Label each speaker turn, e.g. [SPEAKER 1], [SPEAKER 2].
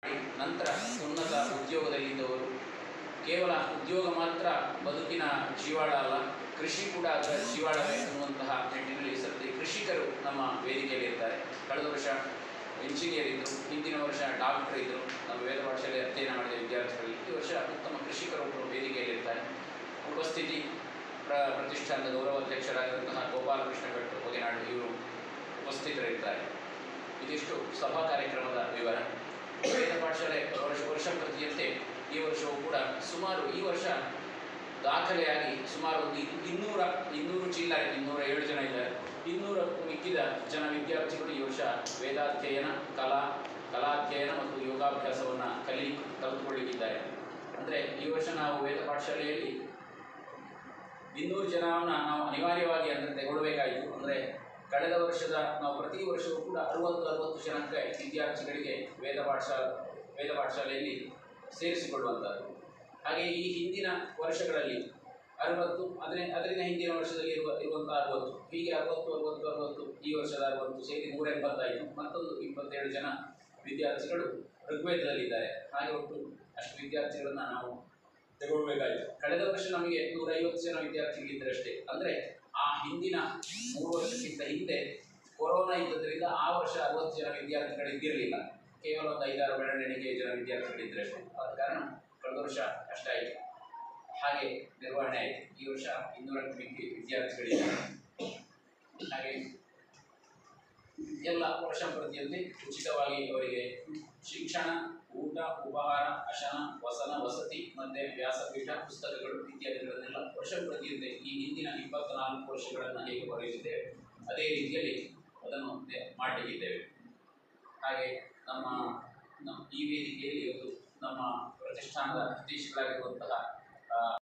[SPEAKER 1] ನಂತರ ಉನ್ನತ ಉದ್ಯೋಗದಲ್ಲಿದ್ದವರು. ಕೇವಲ ಉದ್ಯೋಗ ಮಾತ್ರ ಬದುಕಿನ ಜೀವಾಳ ಅಲ್ಲ, ಕೃಷಿ ಕೂಡ ಅದರ ಜೀವಾಳವೇ ಅನ್ನುವಂತಹ ನಿಟ್ಟಿನಲ್ಲಿ ಸದ್ಯ ಕೃಷಿಕರು ನಮ್ಮ ವೇದಿಕೆಯಲ್ಲಿ ಇರ್ತಾರೆ. ಕಳೆದ ವರ್ಷ ಎಂಜಿನಿಯರ್ ಇದ್ದರು, ಹಿಂದಿನ ವರ್ಷ ಡಾಕ್ಟರ್ ಇದ್ದರು. ನಮ್ಮ ವೇದ ಭಾಷೆಯಲ್ಲಿ ಅಧ್ಯಯನ ಮಾಡಿದ ವಿದ್ಯಾರ್ಥಿಗಳಲ್ಲಿ ಈ ವರ್ಷ ಉತ್ತಮ ಕೃಷಿಕರೊಬ್ಬರು ವೇದಿಕೆಯಲ್ಲಿರ್ತಾರೆ. ಉಪಸ್ಥಿತಿ ಪ್ರತಿಷ್ಠಾನದ ಗೌರವಾಧ್ಯಕ್ಷರಾಗಿರುವಂತಹ ಗೋಪಾಲಕೃಷ್ಣ ಭಟ್ ಹೊಗೆನಾಡು ಇವರು ಉಪಸ್ಥಿತರಿರ್ತಾರೆ. ಇದಿಷ್ಟು ಸಭಾ ಕಾರ್ಯಕ್ರಮದ ವಿವರ. ವೇದ ಪಾಠಶಾಲೆ ವರ್ಷ ಪ್ರತಿಯಂತೆ ಈ ವರ್ಷವೂ ಕೂಡ ಸುಮಾರು ಈ ವರ್ಷ ದಾಖಲೆಯಾಗಿ ಸುಮಾರು ಒಂದು 200 ಚೀಲ 207 ಜನ ಇದ್ದಾರೆ. 200ಕ್ಕೂ ಮಿಕ್ಕಿದ ವಿದ್ಯಾರ್ಥಿಗಳು ಈ ವರ್ಷ ವೇದಾಧ್ಯಯನ, ಕಲಾಧ್ಯಯನ ಮತ್ತು ಯೋಗಾಭ್ಯಾಸವನ್ನು ಕಲಿತುಕೊಳ್ಳಿಕ್ಕಿದ್ದಾರೆ. ಅಂದರೆ ಈ ವರ್ಷ ನಾವು ವೇದ ಪಾಠಶಾಲೆಯಲ್ಲಿ 200 ಜನವನ್ನು ನಾವು ಅನಿವಾರ್ಯವಾಗಿ ಅಂದರೆ ತಗೊಳ್ಬೇಕಾಯಿತು. ಅಂದರೆ ಕಳೆದ ವರ್ಷದ ನಾವು ಪ್ರತಿ ವರ್ಷವೂ ಕೂಡ 60 ಜನಕ್ಕೆ ವಿದ್ಯಾರ್ಥಿಗಳಿಗೆ ವೇದ ಪಾಠಶಾಲೆಯಲ್ಲಿ ಸೇರಿಸಿಕೊಳ್ಳುವಂಥದ್ದು. ಹಾಗೆ ಈ ಹಿಂದಿನ ವರ್ಷಗಳಲ್ಲಿ 60, ಅದರಿಂದ ಹಿಂದಿನ ವರ್ಷದಲ್ಲಿ ಇರುವಂಥ 60, ಹೀಗೆ 60 ಈ ವರ್ಷದ 60 ಸೇರಿ 180 ಆಯಿತು. ಮತ್ತೊಂದು 27 ಜನ ವಿದ್ಯಾರ್ಥಿಗಳು ಋಗ್ವೇದದಲ್ಲಿದ್ದಾರೆ. ಹಾಗೆ ಒಟ್ಟು ಅಷ್ಟು ವಿದ್ಯಾರ್ಥಿಗಳನ್ನು ನಾವು ತಗೊಳ್ಬೇಕಾಯಿತು. ಕಳೆದ ವರ್ಷ ನಮಗೆ 150 ಜನ ವಿದ್ಯಾರ್ಥಿಗಳಿದ್ದರಷ್ಟೇ. ಅಂದರೆ ಆ ಹಿಂದಿನ 3 ವರ್ಷಕ್ಕಿಂತ ಹಿಂದೆ ಕೊರೋನಾ ಇದ್ದದರಿಂದ ಆ ವರ್ಷ 60 ಜನ ವಿದ್ಯಾರ್ಥಿಗಳಿದ್ದಿರಲಿಲ್ಲ. ಕೇವಲ ಒಂದು 5-6 ಬೆರಳೆಣಿಕೆ ಜನ ವಿದ್ಯಾರ್ಥಿಗಳಿದ್ದರಷ್ಟೇ. ಆದ ಕಾರಣ ಕಳೆದ ವರ್ಷ ಕಷ್ಟ ಆಯಿತು, ಹಾಗೆ ನಿರ್ವಹಣೆ ಆಯಿತು. ಈ ವರ್ಷ 200ಕ್ಕೂ ಮಿಕ್ಕಿ ವಿದ್ಯಾರ್ಥಿಗಳಿದ್ದಾರೆ. ಹಾಗೆ ಎಲ್ಲ ವರ್ಷ ಪ್ರತಿಯಂತೆ ಉಚಿತವಾಗಿ ಅವರಿಗೆ ಶಿಕ್ಷಣ, ಊಟ, ಉಪಹಾರ, ಅಶನ, ವಸನ, ವಸತಿ ಮತ್ತು ವ್ಯಾಸಪೀಠ, ಪುಸ್ತಕಗಳು ಇತ್ಯಾದಿಗಳನ್ನೆಲ್ಲ ವರ್ಷ ಪ್ರತಿಯಂತೆ ಈ ಹಿಂದಿನ 24 ವರ್ಷಗಳನ್ನು ಹೇಗೆ ಹೊರಡಿಸಿದ್ದೇವೆ ಅದೇ ರೀತಿಯಲ್ಲಿ ಅದನ್ನು ಮಾಡಲಿಕ್ಕಿದ್ದೇವೆ. ಹಾಗೆ ನಮ್ಮ ಈ ವೇದಿಕೆಯಲ್ಲಿ ಇವತ್ತು ನಮ್ಮ ಪ್ರತಿಷ್ಠಾನದ ಅಧ್ಯಕ್ಷರಾಗಿರುವಂತಹ